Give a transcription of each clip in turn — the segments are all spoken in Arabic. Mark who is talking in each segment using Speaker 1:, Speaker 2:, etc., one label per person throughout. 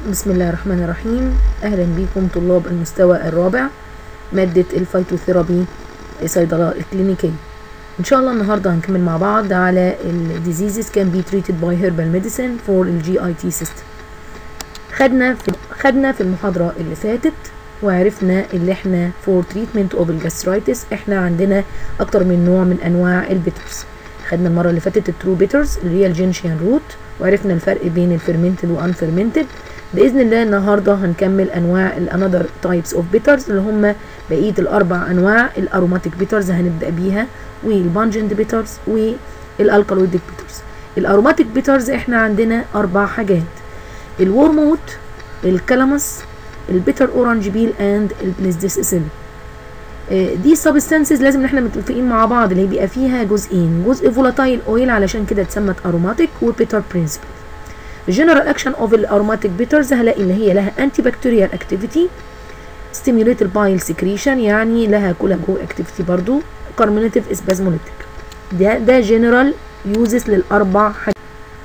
Speaker 1: بسم الله الرحمن الرحيم. أهلا بكم طلاب المستوى الرابع مادة الفيتوثيرابي صيدلة الكلينيكية. إن شاء الله النهاردة هنكمل مع بعض على ال diseases can be treated by herbal medicine for ال GIT system. خدنا في المحاضرة اللي فاتت وعرفنا اللي احنا for treatment of gastritis احنا عندنا أكتر من نوع من أنواع البيترز. خدنا المرة اللي فاتت الترو بيترز اللي هي الجينشيان روت، وعرفنا الفرق بين الفيرمنتد وانفيرمنتد. باذن الله النهارده هنكمل انواع الانذر تايبس اوف بيترز اللي هم بقيه الاربع انواع. الاروماتيك بيترز هنبدا بيها، والبانجنت بيترز، والالكالويديك بيترز. الاروماتيك بيترز احنا عندنا اربع حاجات: الورموت، الكلامس، البيتر اورانج بيل، اند البليزديسيسيل. دي سبستانسز لازم ان احنا متفقين مع بعض اللي بيبقى فيها جزئين، جزء فولاتايل اويل علشان كده اتسمت اروماتيك، وبيتر برنسبل. الجنرال اكشن اوف الاروماتيك بيترز هلاقي ان هي لها انتي بكتيريال اكتيفيتي، ستيميوليت البايل سكريشن يعني لها كولاجو اكتيفيتي برضو، كارمينيتيف اسبازموليتيك. ده جنرال يوزز للاربع حاجات.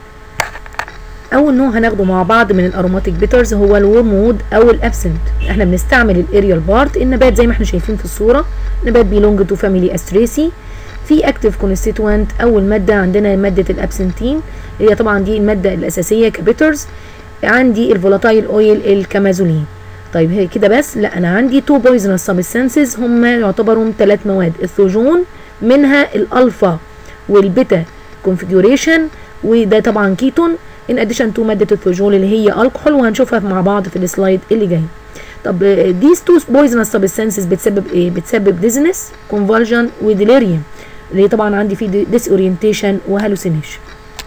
Speaker 1: اول نوع هناخده مع بعض من الاروماتيك بيترز هو الورمود او الابسنت. احنا بنستعمل الاريال بارت. النبات زي ما احنا شايفين في الصوره نبات بيلونج تو فاميلي استريسي. في اكتيف كونستيتوانت اول ماده عندنا ماده الابسنتين، هي طبعا دي الماده الاساسيه كبيترز. عندي الفولاتايل اويل الكامازولين. طيب هي كده بس؟ لا، انا عندي تو بويزنس سبستانسز هم يعتبروا 3 مواد: الثوجون منها الالفا والبيتا كونفيجوريشن، وده طبعا كيتون، ان اديشن تو ماده الثوجول اللي هي الكحول، وهنشوفها مع بعض في السلايد اللي جاي. طب these two poisonous substances بتسبب ايه؟ بتسبب ديزنس، كونفالجن، وديليريوم، اللي طبعا عندي فيه ديس اورينتيشن وهالوسينيشن.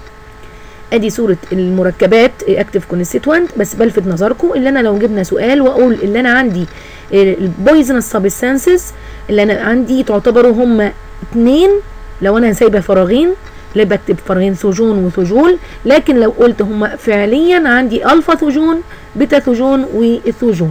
Speaker 1: ادي صوره المركبات اكتيف كونستيتوانت. بس بلفت نظركم اللي انا لو جبنا سؤال واقول اللي انا عندي البويزنس سبستانسز اللي انا عندي تعتبروا هم 2، لو انا سايبه فراغين اللي بكتب فراغين ثوجون وثوجول، لكن لو قلت هم فعليا عندي الفا ثوجون، بيتا ثوجون، والثوجول.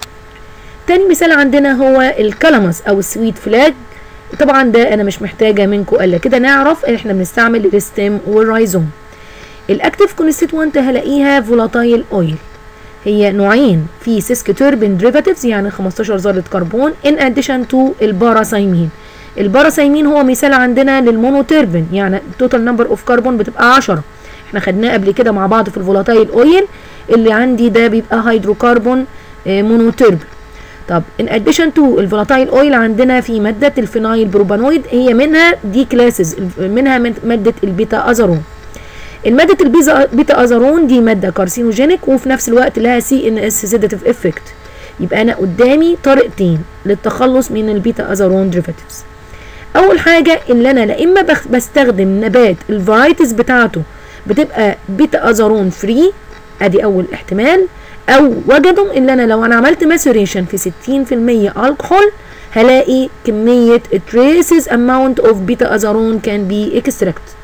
Speaker 1: تاني مثال عندنا هو الكلامس او السويت فلاج. طبعا ده انا مش محتاجه منكم الا كده نعرف ان احنا بنستعمل الستيم والرايزوم. الاكتيف كونستيتوانت هلاقيها فولاتايل اويل، هي نوعين، في سيسكتوربين ديريفاتيفز يعني 15 ذره كربون، ان اديشن تو الباراسايمين. الباراسايمين هو مثال عندنا للمونوتيربين، يعني التوتال نمبر اوف كربون بتبقى 10. احنا خدناه قبل كده مع بعض في الفولاتايل اويل اللي عندي ده بيبقى هيدروكربون مونوتيربين. طب ان اديشن تو الفولاتايل اويل عندنا في ماده الفينايل بروبانويد، هي منها دي كلاسز، منها ماده البيتا ازارون. الماده البيتا ازارون دي ماده كارسينوجينيك وفي نفس الوقت لها CNS سيداتيف افكت. يبقى انا قدامي طريقتين للتخلص من البيتا ازارون ديريفاتيفز. اول حاجه اللي انا لا اما بستخدم نبات الفرايتيز بتاعته بتبقى بيتا ازارون فري، ادي اول احتمال، او وجدوا ان انا لو انا عملت ماسوريشن في 60% الكحول هلاقي كميه traces amount of بيتا ازارون can be extracted.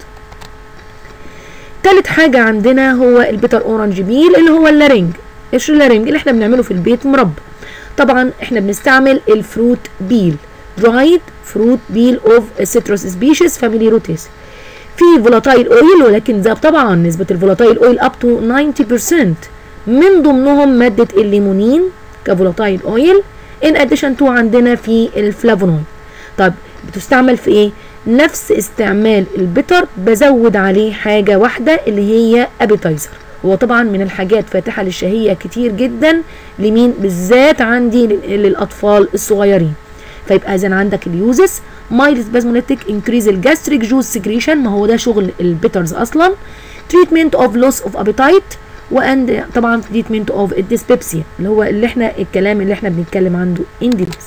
Speaker 1: تالت حاجه عندنا هو البيتر اورانج بيل اللي هو اللارنج. ايش اللارنج؟ اللي احنا بنعمله في البيت مربى. طبعا احنا بنستعمل الفروت بيل، dried fruit peel of citrus species family rotaceae. في فولاتايل اويل، ولكن ده طبعا نسبه الفولاتايل اويل up to 90%، من ضمنهم ماده الليمونين كفولاتايل اويل، ان اديشن تو عندنا في الفلافونويد. طب بتستعمل في ايه؟ نفس استعمال البيتر، بزود عليه حاجه واحده اللي هي ابيتايزر. هو طبعا من الحاجات فاتحه للشهيه كتير جدا، لمين بالذات؟ عندي للاطفال الصغيرين. فيبقى اذا عندك اليوزز مايلد سبازموليتيك، انكريز الجاستريك جوز سكريشن، ما هو ده شغل البيترز اصلا، تريتمنت اوف لوس اوف ابيتايت، واند طبعا تريتمنت اوف الديسبيبسيا اللي هو اللي احنا الكلام اللي احنا بنتكلم عنه اندريس.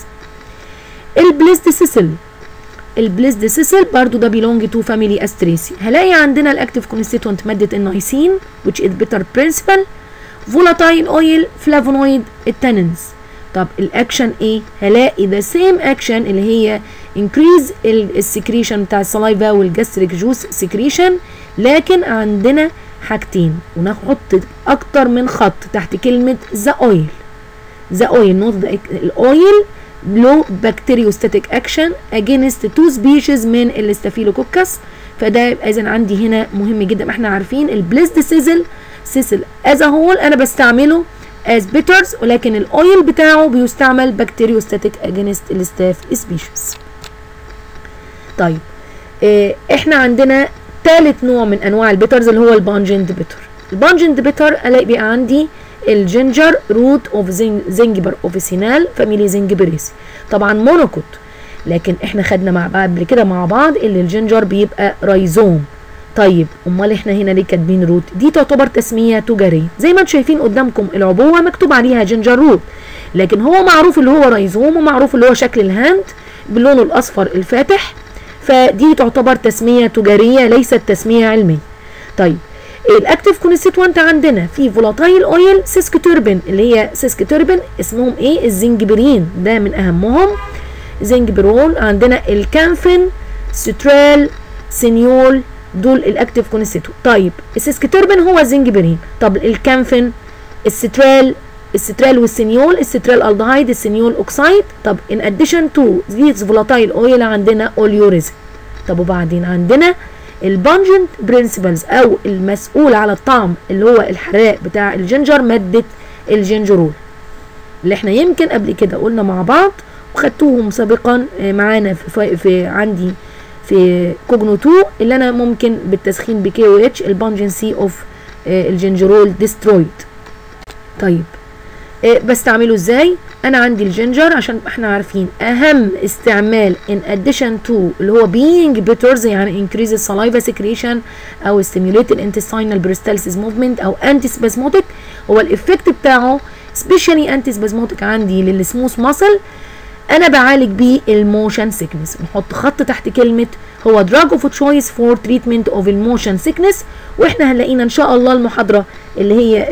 Speaker 1: البليزديسيسيل برضو ده بيلونج تو فاميلي استريسي. هلاقي عندنا الاكتيف كونستيتوانت ماده النايسين which is bitter principle، فولاتايل اويل، فلافونويد، التانينز. طب الاكشن ايه؟ هلاقي ذا سيم اكشن اللي هي انكريز السكريشن بتاع السلايفا والجاستريك جوس سكريشن، لكن عندنا حاجتين ونحط اكتر من خط تحت كلمه ذا اويل. ذا اويل نوت الاويل له بكتيريوستاتيك اكشن اجينست 2 سبيشيز من الاستافيلوكوكس. فده اذا عندي هنا مهم جدا. احنا عارفين البليزد سيزل از هول انا بستعمله as bitters، ولكن الاويل بتاعه بيستعمل بكتيريوستاتيك اجينست الستاف سبيشيز. طيب احنا عندنا ثالث نوع من انواع البيترز اللي هو البانجنت بيتر. البانجنت بيتر الاقي بقى عندي الجينجر روت اوف زنجبر اوفيسينال فاميلي زنجبريسي، طبعا مونوكوت، لكن احنا خدنا مع بعض قبل كده مع بعض اللي الجينجر بيبقى رايزوم. طيب امال احنا هنا ليه كاتبين روت؟ دي تعتبر تسميه تجاريه، زي ما انتم شايفين قدامكم العبوه مكتوب عليها جينجر روت، لكن هو معروف اللي هو رايزوم ومعروف اللي هو شكل الهاند باللون الاصفر الفاتح، فدي تعتبر تسميه تجاريه ليست تسميه علميه. طيب الاكتيف كونستيتوانت عندنا في فولاتايل اويل سيسكتوربين، اللي هي سيسكتوربين اسمهم ايه؟ الزنجبرين، ده من اهمهم زنجبرول. عندنا الكامفين، سترال، سينيول، دول الاكتيف كونستيتوانت. طيب السيسكتوربين هو الزنجبرين، طب الكامفين، السترال والسينيول، السترال الدهايد، السينيول اوكسايد. طب ان اديشن تو ذيس فولاتايل اويل عندنا اوليوريزم. طب وبعدين عندنا البانجنت برنسبلز او المسؤول على الطعم اللي هو الحراق بتاع الجنجر، ماده الجنجرول اللي احنا يمكن قبل كده قلنا مع بعض وخدتوهم سابقا معانا في عندي في كوجنو 2 اللي انا ممكن بالتسخين بكي او اتش البانجنسي اوف الجنجرول ديسترويد. طيب بستعمله ازاي؟ انا عندي الجينجر عشان احنا عارفين اهم استعمال in addition to اللي هو being bitters يعني increase saliva secretion او stimulate intestinal peristalsis movement او antispasmodic، هو الافكت بتاعه especially antispasmodic عندي للسموث ماسل. انا بعالج بيه الموشن سيكنس، نحط خط تحت كلمه هو drug of choice for treatment of الموشن sickness، واحنا هنلاقينا ان شاء الله المحاضره اللي هي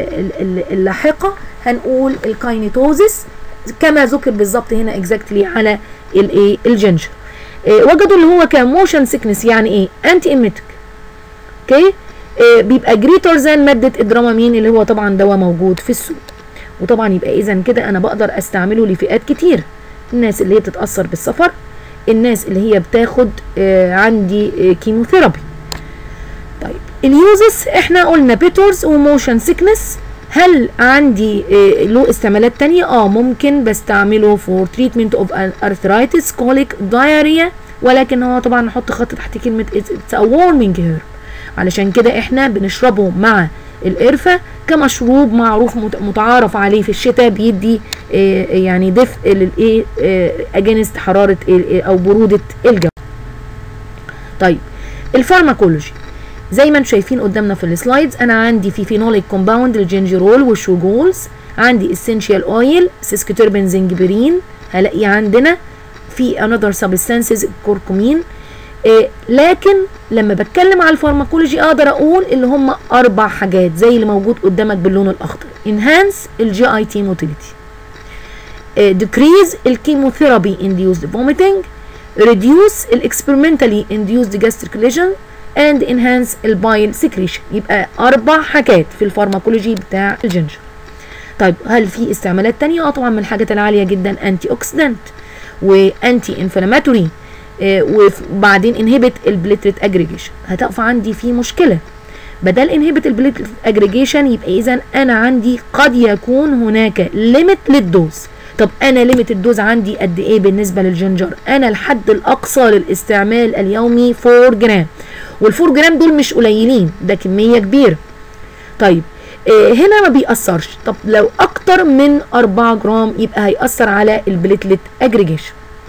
Speaker 1: اللاحقه هنقول الكاينيتوزيس كما ذكر بالظبط هنا اكزاكتلي على الايه الجنجر. وجدوا اللي هو كموشن سيكنس يعني ايه؟ انتي ايميتك. اوكي بيبقى جريتر ذان ماده الدرامامين اللي هو طبعا دواء موجود في السوق، وطبعا يبقى اذا كده انا بقدر استعمله لفئات كتير، الناس اللي هي بتتاثر بالسفر، الناس اللي هي بتاخد عندي كيموثيرابي. طيب اليوزس احنا قلنا بيترز وموشن سيكنس. هل عندي له استعمالات تانية؟ ممكن بستعمله فور تريتمنت اوف ارثرايتس، كوليك، دايريا، ولكن هو طبعا نحط خط تحت كلمه اتس ا وارمنج هيرب، علشان كده احنا بنشربه مع القرفه كمشروب معروف متعارف عليه في الشتاء، بيدي يعني دفء للايه اجينست حراره او بروده الجو. طيب الفارماكولوجي زي ما انتم شايفين قدامنا في السلايدز، انا عندي في فينوليك كومباوند الجنجرول والشوجولز، عندي اسينشال اويل سيسكتوربين زنجبرين، هلاقي عندنا في انذر سبستانسز الكركمين. لكن لما بتكلم على الفارماكولوجي اقدر اقول اللي هم 4 حاجات زي اللي موجود قدامك باللون الاخضر: انهانس الجي اي تي موتيليتي، decrease الكيموثيرابي induced vomiting، reduce الاكسبيرمنتالي induced gastric lesion and enhance البايل secretion. يبقى 4 حاجات في الفارماكولوجي بتاع الجنجر. طيب هل في استعمالات تانية؟ طبعا من الحاجات العالية جدا انتي اوكسيدنت وانتي انفلاماتوري، وبعدين انهبت البليتلت اجريجيشن. هتقف عندي في مشكله، بدل انهبت البليتلت اجريجيشن يبقى اذا انا عندي قد يكون هناك ليميت للدوز. طب انا ليميت الدوز عندي قد ايه بالنسبه للجنجر؟ انا الحد الاقصى للاستعمال اليومي 4 جرام، وال4 جرام دول مش قليلين، ده كميه كبيره. طيب هنا ما بيأثرش. طب لو اكتر من 4 جرام يبقى هيأثر على البليتلت اجريجيشن.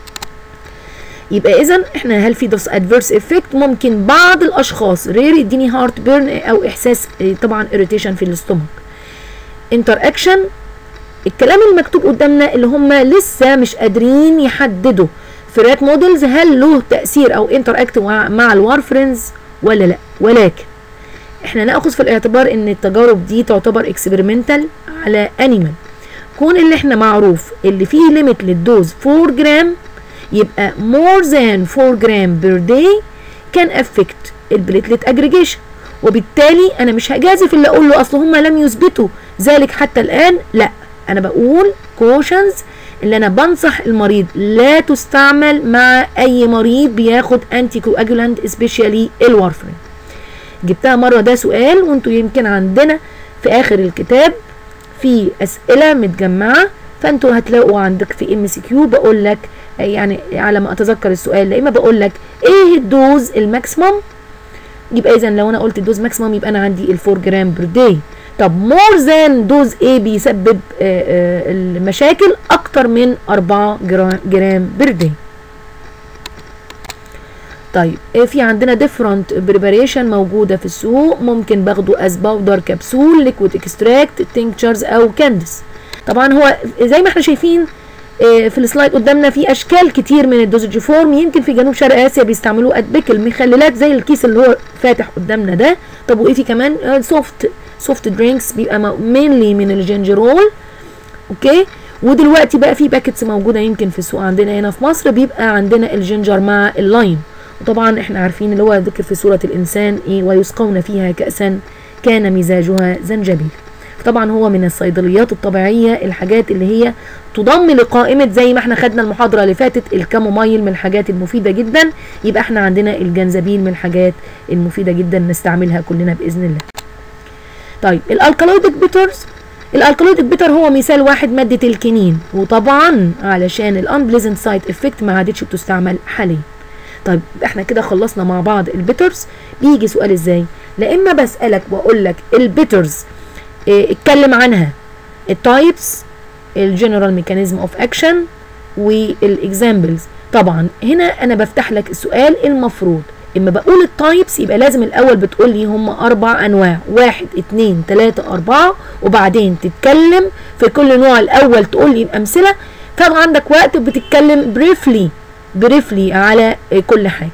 Speaker 1: يبقى اذا احنا هل في دوس ادفيرس افكت؟ ممكن بعض الاشخاص رير يديني هارت بيرن او احساس طبعا اريتيشن في الاستومك. انتر اكشن الكلام المكتوب قدامنا اللي هم لسه مش قادرين يحددوا في رات موديلز هل له تاثير او انتر اكت مع الوارفرينز ولا لا، ولكن احنا ناخذ في الاعتبار ان التجارب دي تعتبر اكسبيرمنتال على انيمال. كون اللي احنا معروف اللي فيه ليميت للدوز 4 جرام يبقى more than 4 جرام per day can affect البليتلت اجريجيشن، وبالتالي انا مش هجازف اللي اقول له اصل هم لم يثبتوا ذلك حتى الان. لا، انا بقول كوشنز اللي انا بنصح المريض لا تستعمل مع اي مريض بياخد انتي كواجولانت سبيشالي الوارفرين. جبتها مره، ده سؤال وانتوا يمكن عندنا في اخر الكتاب في اسئله متجمعه، فانتوا هتلاقوا عندك في MCQ بقول لك يعني على ما اتذكر السؤال، لا اما بقول لك ايه الدوز الماكسيمم، يبقى اذا لو انا قلت الدوز ماكسيمم يبقى انا عندي ال 4 جرام بير داي. طب مور ذان دوز ايه بيسبب المشاكل اكتر من 4 جرام بير داي. طيب في عندنا different preparation موجودة في السوق، ممكن باخده as باودر، كبسول، liquid extract، tinctures او كاندس. طبعا هو زي ما احنا شايفين في السلايد قدامنا في اشكال كتير من الدوزج فورم، يمكن في جنوب شرق اسيا بيستعملوه ادبكل مخللات زي الكيس اللي هو فاتح قدامنا ده. طب وايه في كمان سوفت درينكس بيبقى مينلي من الجنجرول. اوكي، ودلوقتي بقى في باكتس موجوده يمكن في السوق عندنا هنا في مصر بيبقى عندنا الجنجر مع اللايم، وطبعا احنا عارفين اللي هو ذكر في سوره الانسان ايه ويسقون فيها كأسا كان مزاجها زنجبيل. طبعا هو من الصيدليات الطبيعيه، الحاجات اللي هي تضم لقائمه زي ما احنا خدنا المحاضره اللي فاتت الكامومايل من الحاجات المفيده جدا، يبقى احنا عندنا الجنزبيل من الحاجات المفيده جدا نستعملها كلنا باذن الله. طيب الالكالويدك بيترز، الالكالويدك بيتر هو مثال واحد ماده الكينين، وطبعا علشان الانبليزنت سايد افكت ما عادتش بتستعمل حاليا. طيب احنا كده خلصنا مع بعض البيترز. بيجي سؤال ازاي؟ لا اما بسالك واقول لك البيترز اتكلم عنها التايبس، الجنرال ميكانيزم اوف اكشن، والاكزامبلز. طبعا هنا انا بفتح لك السؤال، المفروض اما بقول التايبس يبقى لازم الاول بتقول لي هم 4 انواع، 1 2 3 4، وبعدين تتكلم في كل نوع الاول تقول لي امثله. طبعا عندك وقت بتتكلم بريفلي على كل حاجه.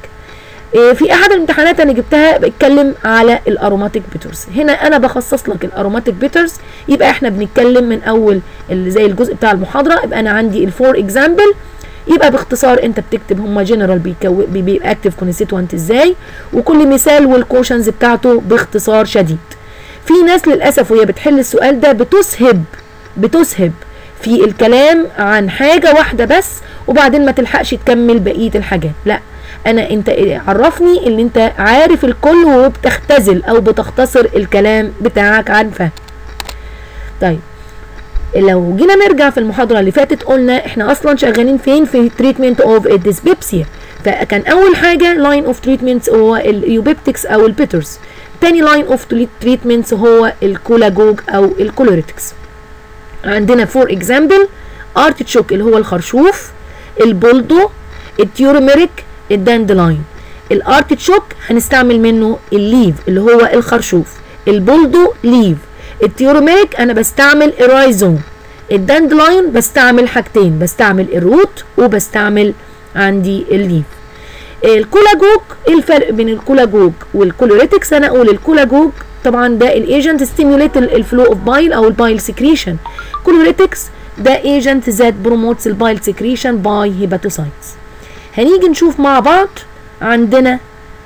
Speaker 1: في احد الامتحانات انا جبتها بتكلم على الاروماتيك بيترز، هنا انا بخصص لك الاروماتيك بيترز، يبقى احنا بنتكلم من اول زي الجزء بتاع المحاضره، يبقى انا عندي الفور اكزامبل، يبقى باختصار انت بتكتب هما جنرال بيأكتيف كونستيتوانت ازاي، وكل مثال والكوشنز بتاعته باختصار شديد. في ناس للاسف وهي بتحل السؤال ده بتسهب في الكلام عن حاجه واحده بس، وبعدين ما تلحقش تكمل بقيه الحاجات. لا، انت عرفني ان انت عارف الكل وبتختزل او بتختصر الكلام بتاعك عن فهم. طيب لو جينا نرجع في المحاضره اللي فاتت قلنا احنا اصلا شغالين فين؟ في تريتمنت اوف الديسبيبسيا، فكان اول حاجه لاين اوف تريتمنتس هو اليوبيبتكس او البيترز، تاني لاين اوف تريتمنتس هو الكولاجوج او الكولوريتكس. عندنا فور اكزامبل ارتشوك اللي هو الخرشوف، البولدو، التيورميريك، الداندلاين. الارتشوك هنستعمل منه الليف اللي هو الخرشوف، البولدو ليف، التيورميريك انا بستعمل الرايزوم، الداندلاين بستعمل حاجتين، بستعمل الروت وبستعمل عندي الليف. الكولاجوج، ايه الفرق بين الكولاجوج والكولوريتكس؟ انا اقول الكولاجوج طبعا ده الايجنت ستيموليت الفلو اوف بايل او البايل سكريشن، كولوريتكس ده ايجنت ذات بروموتس البايل سكريشن باي هيباتوسايتس. هنيجي نشوف مع بعض عندنا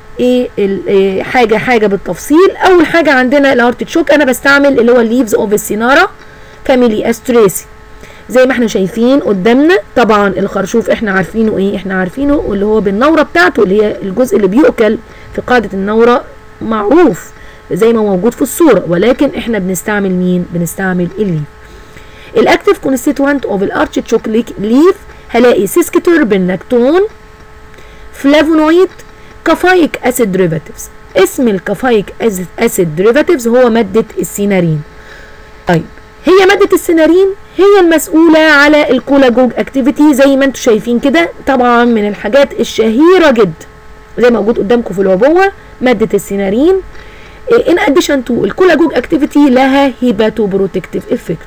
Speaker 1: ايه حاجه بالتفصيل. اول حاجه عندنا الارتشوك، انا بستعمل اللي هو الليفز اوف السينارا فاميلي استريسي زي ما احنا شايفين قدامنا. طبعا الخرشوف احنا عارفينه احنا عارفينه اللي هو بالنوره بتاعته اللي هي الجزء اللي بيؤكل في قاعده النوره، معروف زي ما موجود في الصوره، ولكن احنا بنستعمل مين؟ بنستعمل الليف. الاكتيف كونستيتوانت اوف الارتشوك ليف هلاقي سيسكتوربين، لاكتون، فلافونويد، كافايك اسيد ديريفاتيفز. اسم الكافايك اسيد ديريفاتيفز هو ماده السينارين. طيب هي ماده السينارين هي المسؤوله على الكولاجوج اكتيفيتي زي ما انتم شايفين كده، طبعا من الحاجات الشهيره جدا زي ما موجود قدامكم في العبوه ماده السينارين. ان اديشن تو الكولاجوج اكتيفيتي لها هيباتوبروتكتيف افكت.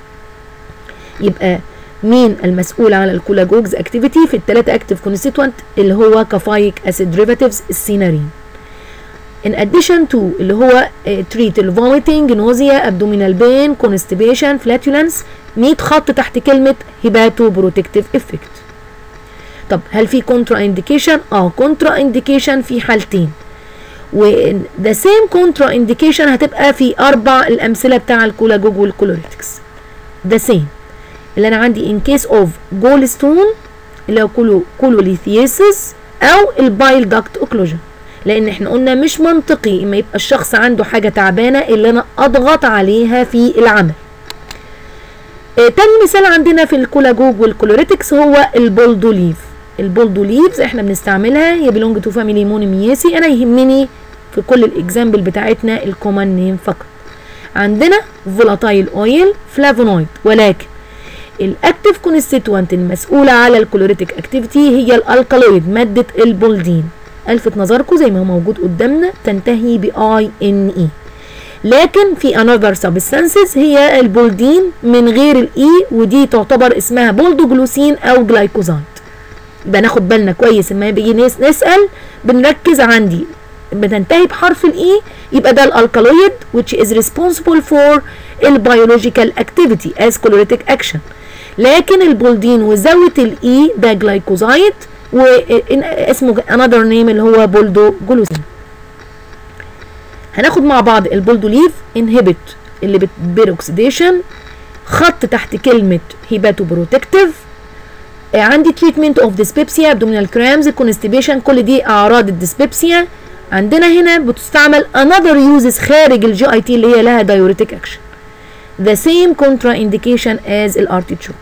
Speaker 1: يبقى مين المسؤول على الكولاجوجز اكتيفيتي في الثلاثه اكتيف كونستيتوانت اللي هو كافايك اسيد ديريفاتيفز السينارين. in addition to اللي هو treat الفوميتنج، نوزيا، abdominal pain، constipation، flatulence، 100 خط تحت كلمه هيباتوبروتكتيف افكت. طب هل في كونترا انديكيشن؟ كونترا انديكيشن في حالتين، و the same contra indication هتبقى في 4 الامثله بتاع الكولاجوج والكولوريتكس. the same اللي انا عندي in case of gallstone اللي هو كولوليثيسيس او البايل داكت اوكلوجن، لان احنا قلنا مش منطقي اما يبقى الشخص عنده حاجه تعبانه اللي انا اضغط عليها في العمل. تاني مثال عندنا في الكولاجوج والكولوريتكس هو البولدوليف. البولدوليفز احنا بنستعملها، هي بيلونج تو فاميلي مونيمياسي. انا يهمني في كل الاكزامبل بتاعتنا الكومن نيم فقط. عندنا فولاتايل اويل فلافونويد، ولكن الاكتيف كونستيتوانت المسؤوله على الكولوريتيك اكتيفيتي هي الالكالويد ماده البولدين. الفت نظركم زي ما هو موجود قدامنا تنتهي ب INE، لكن في another substances هي البولدين من غير الاي، ودي تعتبر اسمها بولدوجلوسين او جلايكوزايد. يبقى ناخد بالنا كويس لما بيجي نسال بنركز عندي بتنتهي بحرف الاي، يبقى ده الالكالويد which is responsible for البيولوجيكال activity as calorific action. لكن البولدين وزاويه الاي ده جلايكوزايد واسمه another name اللي هو بولدوجلوسين. هناخد مع بعض البولدوليف inhibit اللي بيروكسيديشن، خط تحت كلمه هيباتوبروتكتيف. عندي تريتمنت اوف ديسبيبسيا، ابدومينال كرامز، كونستيبيشن، كل دي اعراض الديسبيبسيا. عندنا هنا بتستعمل another uses خارج الجي اي تي اللي هي لها diuretic action. The same contraindication as الارتيتشوك.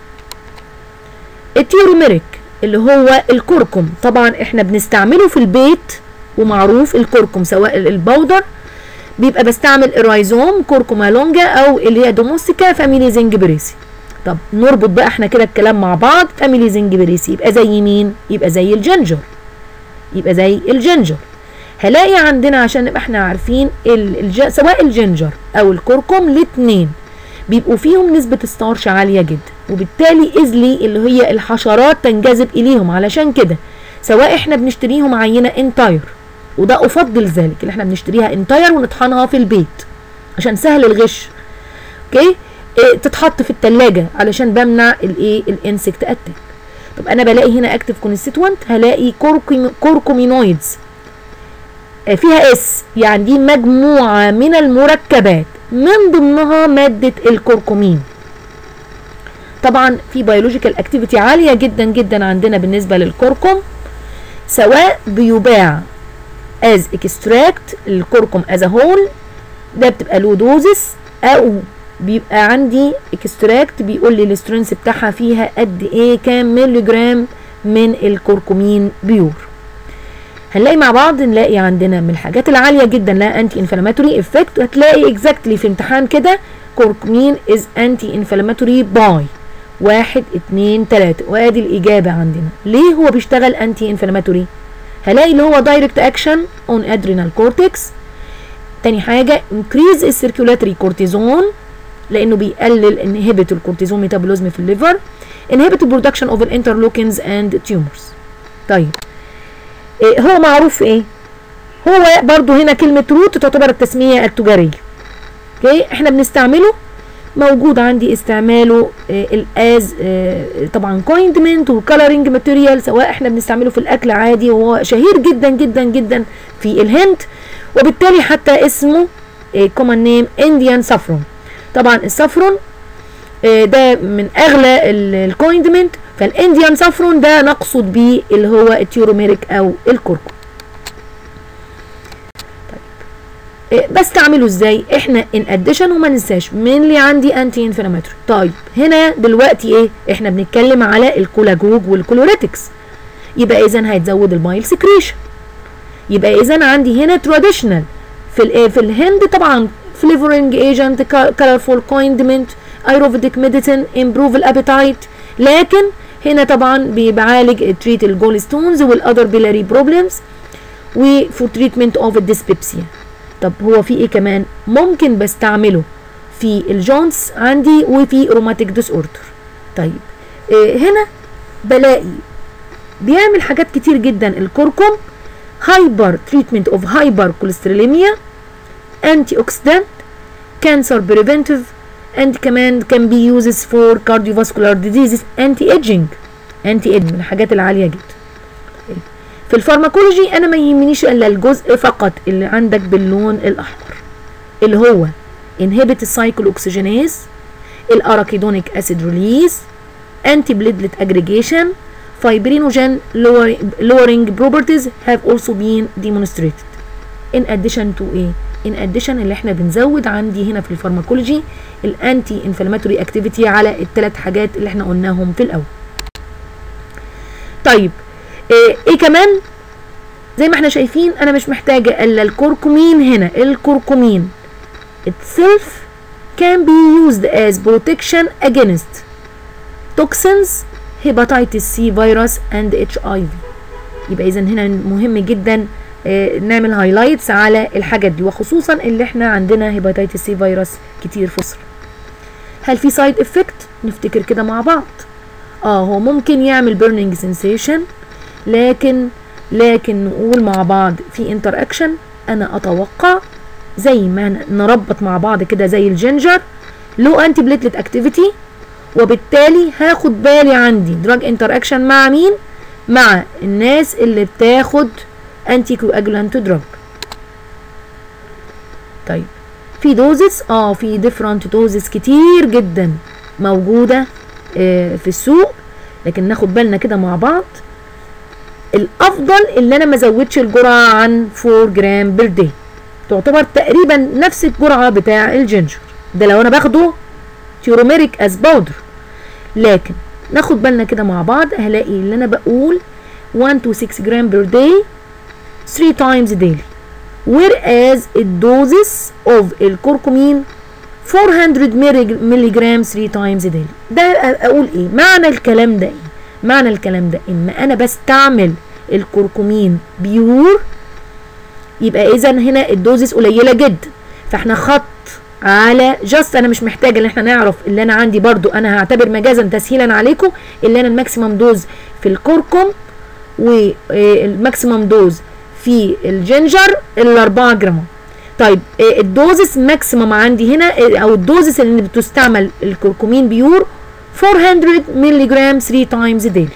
Speaker 1: التيروميريك اللي هو الكركم، طبعا احنا بنستعمله في البيت ومعروف الكركم سواء البودر بيبقى بستعمل الرايزوم كركما لونجا او اللي هي دوموستيكا فاميلي زنجبريسي. طب نربط بقى احنا كده الكلام مع بعض. فاميلي زنجبريسي يبقى زي مين؟ يبقى زي الجنجر. يبقى زي الجنجر. هلاقي عندنا عشان نبقى احنا عارفين سواء الجنجر او الكركم الاثنين بيبقوا فيهم نسبة ستارش عالية جدا، وبالتالي ايزلي اللي هي الحشرات تنجذب اليهم. علشان كده سواء احنا بنشتريهم عينة انتاير، وده افضل ذلك اللي احنا بنشتريها انتاير ونطحنها في البيت عشان سهل الغش. اوكي، تتحط في التلاجة علشان بمنع الايه الانسكت اتاك. طب انا بلاقي هنا اكتيف كونستيتوانت، هلاقي كوركومينويدز فيها اس، يعني دي مجموعة من المركبات من ضمنها مادة الكركمين. طبعا في بيولوجيكال اكتيفيتي عالية جدا جدا عندنا بالنسبة للكركم، سواء بيباع از اكستراكت الكركم از هول، ده بتبقى له دوزس، او بيبقى عندي اكستراكت بيقول لي السترينث بتاعها فيها قد ايه، كام ملي جرام من الكركمين بيور. هنلاقي مع بعض نلاقي عندنا من الحاجات العاليه جدا لها انتي انفلاماتوري افكت، وهتلاقي اكزاكتلي في امتحان كده كركمين از انتي انفلاماتوري باي 1 2 3، وادي الاجابه عندنا. ليه هو بيشتغل انتي انفلاماتوري؟ هلاقي اللي هو دايركت اكشن اون ادرينال كورتكس. تاني حاجه انكريز السيركيولاتري كورتيزون لانه بيقلل انهبت الكورتيزون ميتابوليزم في الليفر، انهبت البرودكشن اوف الانترلوكينز اند تيومرز. طيب هو معروف ايه؟ هو برضو هنا كلمه روت تعتبر التسميه التجاريه. اوكي، احنا بنستعمله، موجود عندي استعماله الاز طبعا كويندمنت وكالرنج ماتيريال، سواء احنا بنستعمله في الاكل عادي، وهو شهير جدا جدا جدا في الهند، وبالتالي حتى اسمه كومن نيم انديان سافرون. طبعا السافرون ده من اغلى الكويندمنت، فالانديان سافرون ده نقصد بيه اللي هو التيروميريك او الكركم. طيب بستعمله ازاي؟ احنا ان اديشن وما ننساش مين اللي عندي انتي انفلاماتوري. طيب هنا دلوقتي ايه؟ احنا بنتكلم على الكولاجوج والكولوريتكس، يبقى اذا هيتزود البايل سكريشن. يبقى اذا عندي هنا تراديشنال في الهند طبعا flavoring agent, colorful condiment, ayurvedic medicine, improve الابيتايت، لكن هنا طبعا بيعالج تريت الجول ستونز والاذر بيلاري بروبلمز وفور تريتمنت اوف الديسبيبسيا. طب هو في ايه كمان؟ ممكن بستعمله في الجونز عندي وفي روماتيك ديس اوردر. طيب هنا بلاقي بيعمل حاجات كتير جدا الكركم، هايبر تريتمنت اوف هايبر كوليستروليميا، انتي اوكسيدانت، كانسر بريفنتيف، and كمان can be used for cardiovascular diseases, anti aging من الحاجات العاليه جدا. في الفارماكولوجي انا ما يهمنيش الا الجزء فقط اللي عندك باللون الاحمر اللي هو inhibit السايكل اوكسجينيز، الاراكيدونيك اسيد ريليز، anti platelet aggregation, fibrinogen lowering properties have also been demonstrated in addition to ان اديشن اللي احنا بنزود عندي هنا في الفارماكولوجي الانتي انفلاماتوري اكتيفيتي على الثلاث حاجات اللي احنا قلناهم في الاول. طيب ايه كمان؟ زي ما احنا شايفين انا مش محتاجه الا الكركمين هنا. الكركمين itself can be used as protection against toxins, hepatitis C virus and HIV. يبقى اذا هنا مهم جدا نعمل هايلايتس على الحاجات دي، وخصوصا اللي احنا عندنا هيباتيتس سي فيروس كتير في مصر. هل في سايد افكت؟ نفتكر كده مع بعض. هو ممكن يعمل burning sensation، لكن نقول مع بعض في انتر اكشن. انا اتوقع زي ما نربط مع بعض كده زي الجينجر له انتي بليتلت اكتيفيتي، وبالتالي هاخد بالي عندي دراج انتر اكشن مع مين؟ مع الناس اللي بتاخد انتي كواجولانت دراج. طيب في دوزز في ديفرنت دوزز كتير جدا موجوده في السوق، لكن ناخد بالنا كده مع بعض. الافضل ان انا ما ازودش الجرعه عن 4 جرام بير داي، تعتبر تقريبا نفس الجرعه بتاع الجينجر ده لو انا باخده تيوروميريك از باودر. لكن ناخد بالنا كده مع بعض، هلاقي اللي انا بقول 1 to 6 جرام بير داي 3 times daily، whereas الدوزس اوف الكركمين 400 ملي جرام 3 times daily. ده اقول ايه معنى الكلام ده؟ معنى الكلام ده ان انا بستعمل الكركمين بيور، يبقى اذا هنا الدوزس قليله جدا. فاحنا خط على جاست، انا مش محتاجه ان احنا نعرف اللي انا عندي. برضو انا هعتبر مجازا تسهيلا عليكم اللي انا الماكسيمم دوز في الكركم والماكسيمم دوز في الجينجر 4 جرام. طيب الدوزس ماكسيمم عندي هنا او الدوزس اللي بتستعمل الكركمين بيور 400 ملي جرام 3 times daily.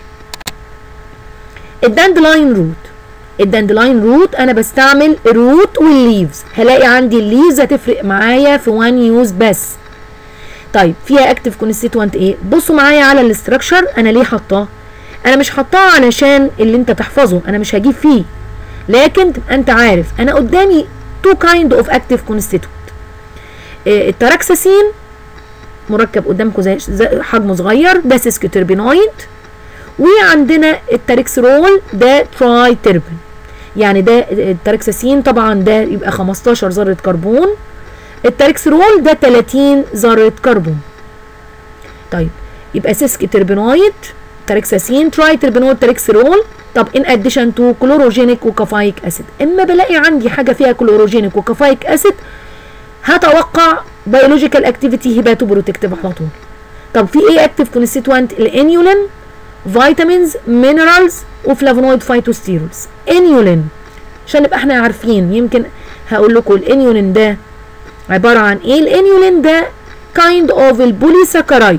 Speaker 1: الداندلاين روت انا بستعمل روت والليفز. هلاقي عندي الليفز هتفرق معايا في 1 يوز بس. طيب فيها اكتيف كونستيتوانت ايه؟ بصوا معايا على الاستراكشر. انا ليه حطاه؟ انا مش حطاه علشان اللي انت تحفظه، انا مش هجيب فيه، لكن تبقى انت عارف انا قدامي 2 kind of active constituent. التراكساسين مركب قدامكم زي حجمه صغير، ده سيسكوتربينويد. وعندنا التاريكسرول ده تراي تربين، يعني ده التاريكساسين طبعا ده يبقى 15 ذره كربون، التاريكسرول ده 30 ذره كربون. طيب يبقى سيسكوتربينويد، تاريكساسين، تراي تربينويد، تاريكسرول. طب ان اديشن تو كلوروجينيك وكافايك اسيد. اما بلاقي عندي حاجه فيها كلوروجينيك وكافايك اسيد هتوقع بيولوجيكال اكتيفيتي هيباتو بروتكتيف على طول. طب في ايه اكتيف كونستيتوانت؟ الانيولين، فيتامينز، مينرالز، وفلافونويد فايتوستيرولز. انيولين عشان نبقى احنا عارفين، يمكن هقول لكم الانيولين ده عباره عن ايه. الانيولين ده كايند اوف البوليساكرايد،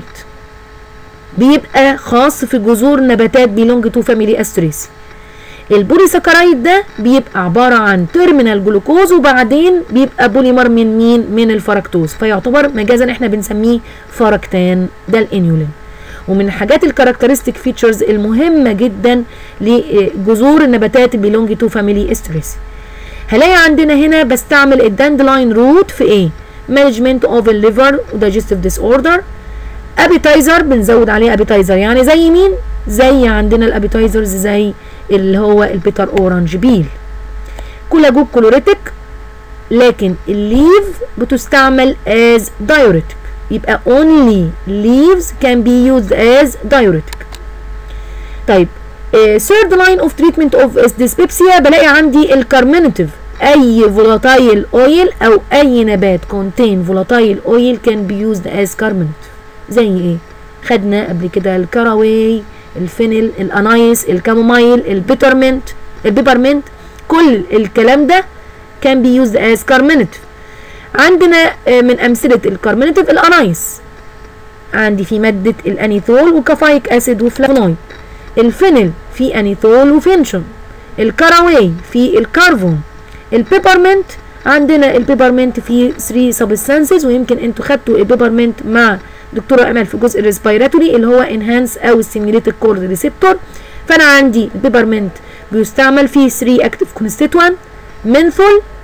Speaker 1: بيبقى خاص في جذور نباتات بيلونج تو فاميلي استريسي. البوليساكرايد ده بيبقى عباره عن تيرمينال جلوكوز، وبعدين بيبقى بوليمر من مين؟ من الفركتوز، فيعتبر مجازا احنا بنسميه فركتان. ده الانيولين. ومن الحاجات الكاركترستيك فيتشرز المهمه جدا لجذور النباتات بيلونج تو فاميلي استريسي. هلاقي عندنا هنا بستعمل الداندلاين روت في ايه؟ مانجمنت اوف الليفر ودايجستيف ديس اوردر. ابيتايزر بنزود عليه ابيتايزر، يعني زي مين؟ زي عندنا الابيتايزرز زي اللي هو البيتر اورنج بيل. كولاجوب كلوريتك، لكن الليف بتستعمل as diuretic، يبقى only leaves can be used as diuretic. طيب third line of treatment of dyspepsia بلاقي عندي الكارمينيتيف. اي فولاتايل اويل او اي نبات contain فولاتايل اويل can be used as carminative. زي ايه؟ خدنا قبل كده الكاراوي، الفينيل، الانايس، الكامومايل، البيبرمنت، كل الكلام ده كان بي يوزد از كارمينيتيف. عندنا من امثله الكارمينيتيف الانايس، عندي في ماده الانيثول وكافايك اسيد وفلافونويد. الفينيل في انيثول وفينشون. الكاراوي في الكارفون. البيبرمنت عندنا البيبرمنت فيه 3 سبستانسز، ويمكن انتوا خدتوا البيبرمنت مع دكتوره امل في جزء الريسبيراتوري اللي هو انهانس او ستيميوليتد كورد ريسبتور. فانا عندي البيبرمنت بيستعمل فيه 3 اكتيف كونستيتوانت: منثول،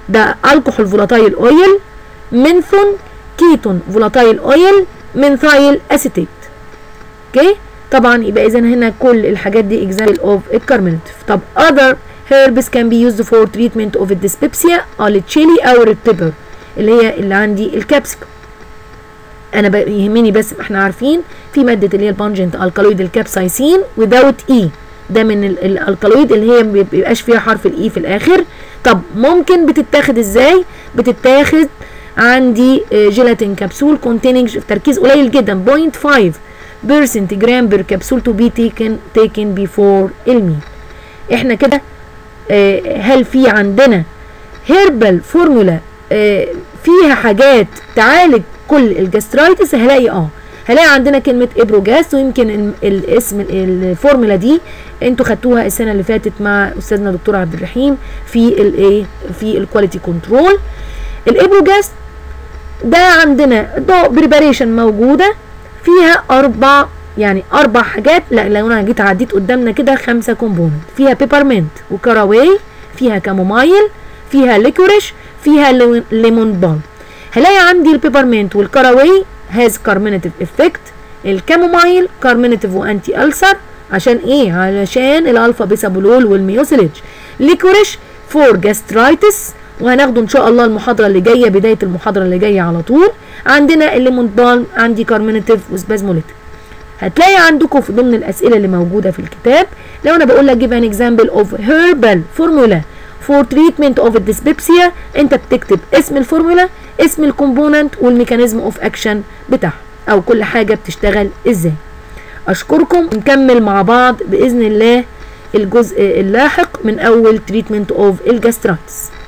Speaker 1: ده الكحول فولاتايل اويل، منثون كيتون فولاتايل اويل، منثايل اسيتيت. اوكي طبعا يبقى اذا هنا كل الحاجات دي اكزامبل اوف الكارمينيتيف. طب other herbs can be used for treatment of الديسبيبسيا التشيلي او البيبر اللي هي اللي عندي الكابسيكم. انا يهمني بس احنا عارفين في ماده اللي هي البانجنت الكالويد الكابسايسين without اي، ده من الالكالويد اللي هي ما بيبقاش فيها حرف الاي في الاخر. طب ممكن بتتاخد ازاي؟ بتتاخد عندي جيلاتين كبسول containing تركيز قليل جدا 0.5% جرام بير كبسول to be taken before الميل. احنا كده هل في عندنا هيربال فورمولا فيها حاجات تعالج كل الجاسترايتس؟ هلاقي عندنا كلمه ابروجاست، ويمكن الاسم الفورمولا دي انتوا خدتوها السنه اللي فاتت مع استاذنا دكتور عبد الرحيم في الكواليتي كنترول. الابروجاست ده عندنا بريباريشن موجوده فيها اربع حاجات. لا لو انا جيت عديت قدامنا كده 5 كومبوننت، فيها بيبرمنت وكاراواي، فيها كامومايل، فيها ليكوريش، فيها ليمون بالم. هلاقي عندي البيبرمنت والكاراواي هاز كارمينيتيف افكت، الكامومايل كارمينيتيف وانتي ألسر. عشان ايه؟ علشان الالفا بيسابولول والميوسيليج. ليكوريش فور جاسترايتس، وهناخده ان شاء الله المحاضره اللي جايه، بدايه المحاضره اللي جايه على طول. عندنا الليمون بالم عندي كارمينيتيف وسبازموليتيك. هتلاقي عندكم في ضمن الاسئله اللي موجوده في الكتاب لو انا بقول لك give an example of herbal formula for treatment of الديسبيبسيا، انت بتكتب اسم الفورمولا، اسم الكومبوننت، والميكانيزم اوف اكشن بتاعها او كل حاجه بتشتغل ازاي. اشكركم، نكمل مع بعض باذن الله الجزء اللاحق من اول treatment of الجاسترايتس.